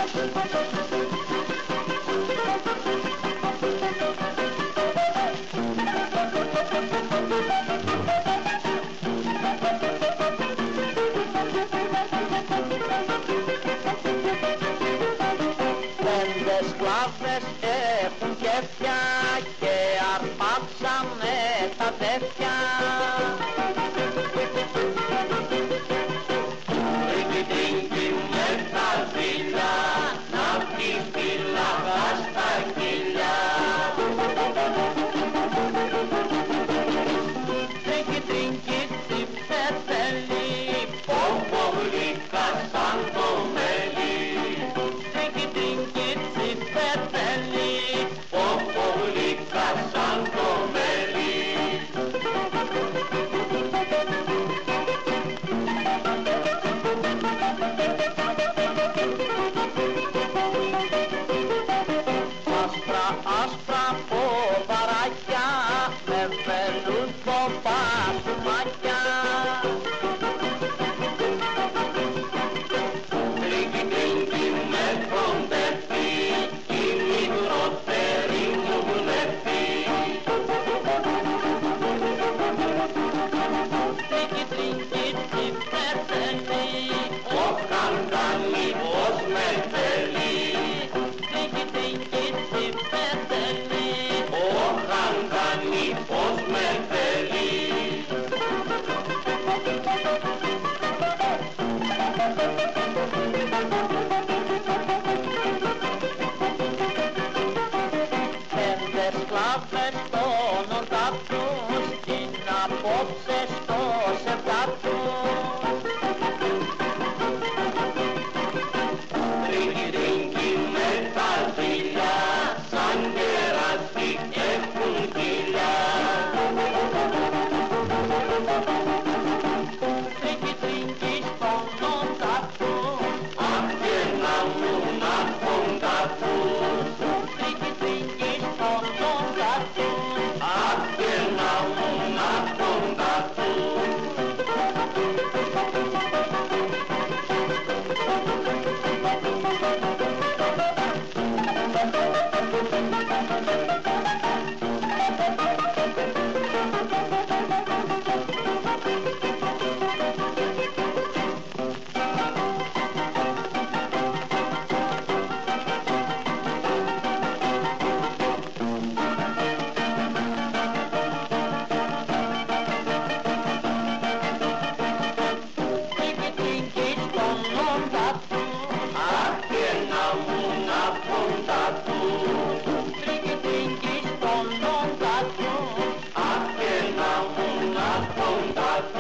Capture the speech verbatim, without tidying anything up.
Πέντε σκλάβες έχουν κέφια και αρπάξανε τα αδέρφια. Τρίκι-τρίκι με τα ζήλια, να βγει φύλαγα στα χείλια. Τρίκι-τρίκι τι πεθαίνει, πόπο γλυκά σαν το μέλι. Τρίκι-τρίκι τι πεθαίνει, πόπο γλυκά σαν το μέλι. Άσπρα, άσπρα ποδαράκια με βελούδο πασουμάκια. Τρίκι-τρίκι με κοντεύει η μικρότερη μου γνέφη. Τρίκι-τρίκι τι πεθαίνει, ο χαντάνι πως με θέλει. Τρίκι-τρίκι τι πεθαίνει, ο χαντάνι πως με θέλει. Πέντε σκλάβες τόνοντα τους, είναι απόψε στο σεπτά τους. Τρίκι-τρίκι με τα ζήλια, σαν κεράσι έχουν κύλια. Τρίκι-τρίκι στόνοντα τους, αχ και να μου να κοντά τους. Τρίκι-τρίκι στόνοντα τους, αχ και να μου να κοντά τους. Τρίκι-τρίκι στόνοντα τους, αχ και να μου να κοντά τους. Τρίκι-τρίκι στόνοντα τους, αχ και να μου να κοντά τους.